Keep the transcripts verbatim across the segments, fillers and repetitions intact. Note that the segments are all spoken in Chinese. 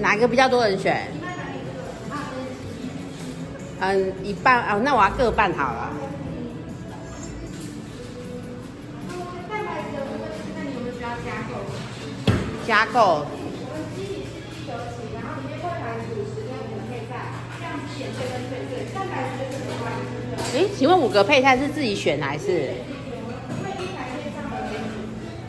哪一个比较多人选？嗯，一半啊，那我要各半好了。 蛋白质的部分就是看你有没有需要加购。 加购。 我们基底是一盒起，然后里面蛋白质五十跟五个配菜，酱汁点缀跟脆脆，蛋白质就是额外的。 哎，请问五个配菜是自己选还是？ 因为一台面上的为主。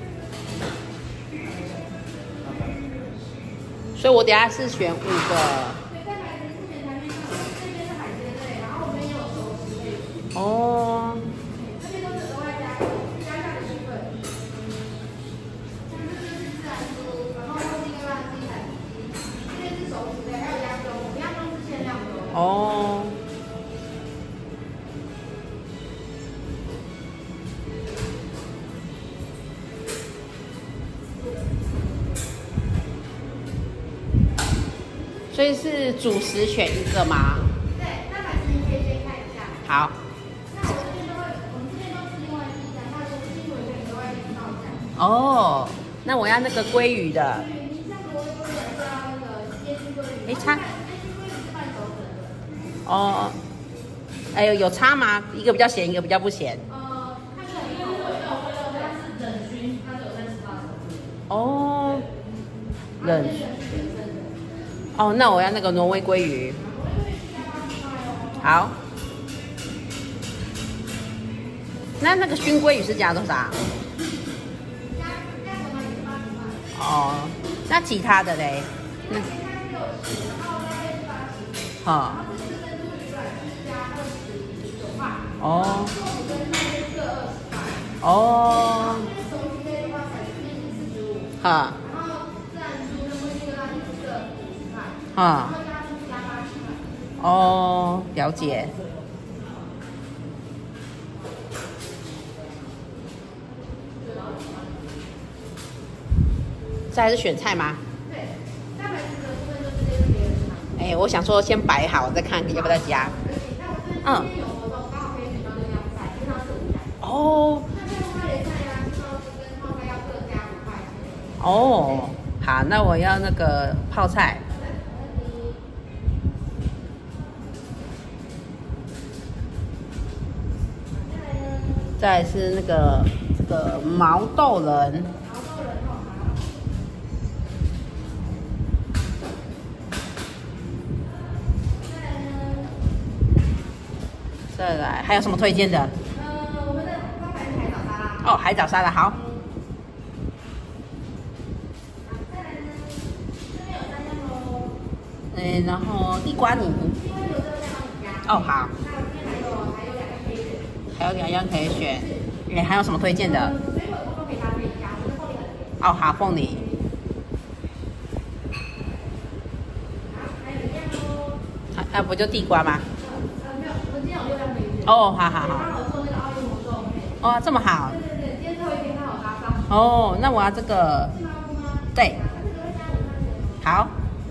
所以我等下是选五个。 对，蛋白质是选台面上，这边是海鲜类，然后我们也有熟食类。 哦。 这边都是额外加加价的部分。像这边是自然酥，然后墨西哥辣鸡、海鸡，这边是熟食类，还有鸭胸，我们鸭胸是限量的哦。 哦。所以是主食选一个吗？ 对，蛋白质你可以先看一下。 好。 那我这边都会，我们这边都是另外计价，那如果是新闻可以额外去报价。 哦，那我要那个鲑鱼的。 你像罗威鲑鱼是要那个烟熏鲑鱼。 哎，差。 烟熏鲑鱼是半熟成的。 哦。哎呦，有差吗？一个比较咸，一个比较不咸。 呃，看起来因为我有它是冷熏，它是有三十八度。 哦。冷。哦，那我要那个挪威鲑鱼。好。那那个熏鲑鱼是加多少？ 加加什么也是八十块。 哦，那其他的嘞？ 那其他是六十，然后那边是八十。 好。 然后这是珍珠鱼卵是加二十九块。 哦。 做五跟那边各二十块。 哦。 熟鱼类的话才是面是四十五。 哈。 然后自然酥跟墨西哥辣鸡是各五十块。 哈。 然后加是加八十块。 哦，了解。这还是选菜吗？ 对，蛋白质的部分就是这个别人嘛。 哎，我想说先摆好，再看要不要再加。 嗯。今天有活动，刚好可以选到这样菜，因为它是五百。 哦。 那这个花椰菜呀、青椒丝跟泡菜要各加五块钱。 哦，好，那我要那个泡菜。再来是那个这个毛豆仁。 毛豆仁哦，好。再来呢？再来还有什么推荐的？ 呃，我们的招牌是海藻沙拉。 哦，海藻沙拉好。 再来呢？这边有三样喽。 嗯，然后地瓜泥。 地瓜泥有这个再帮你加。 哦，好。 那这边还有还有两个可以选。 还有两样可以选。哎，还有什么推荐的？ 水果部分可以搭配一下，我们的凤梨很甜。 哦，好，凤梨。 好，还有一样哦。 啊啊，不就地瓜吗？ 呃，没有，我们今天有六样可以选。 哦，好好好。 刚好做那个奥运活动。 哦，这么好。 对对对，今天最后一天刚好搭上。 哦，那我要这个。 是吗？ 对。 这个会加五块钱。 好。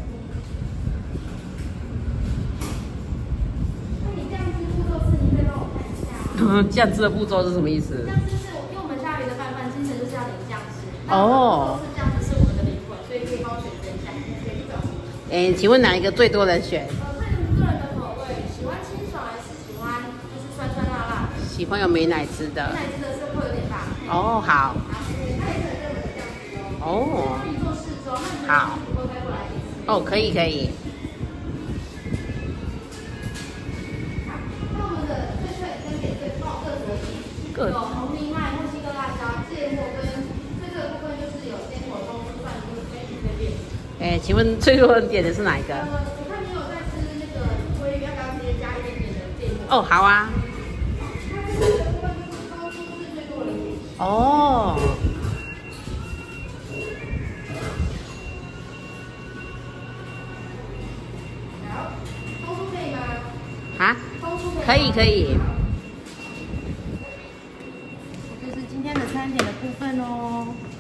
那你酱汁步骤是，你可以帮我看一下。 酱汁的步骤是什么意思？ 酱汁是，因为我们下鱼的拌饭精神就是要淋酱汁。 哦。 是酱汁是我们的灵魂，所以可以帮我选择一下选一种。 哎，请问哪一个最多人选？ 呃，看你们个人的口味，喜欢清爽还是喜欢就是酸酸辣辣的？ 喜欢有美乃滋的。 美乃滋的是会有点大。 哦，好。 它也是很热门的酱汁哦。 哦。 可以做试装，那你好。 我再过来一次。 哦，可以可以。 那我们的脆脆跟点缀爆各折抵，有红藜麦、墨西哥辣椒、芥末跟脆脆的部分就是有坚果、冬菇、蒜头跟鱼这边。 哎，请问最多人点的是哪一个？ 呃，我看你有在吃那个鲑鱼，要不要直接加一点点的芥末？ 哦，好啊。 它这个部分就是冬菇是最多人点。 哦。 好，冬菇可以吗？ 啊？ 冬菇可以可以。 这是今天的餐点的部分哦。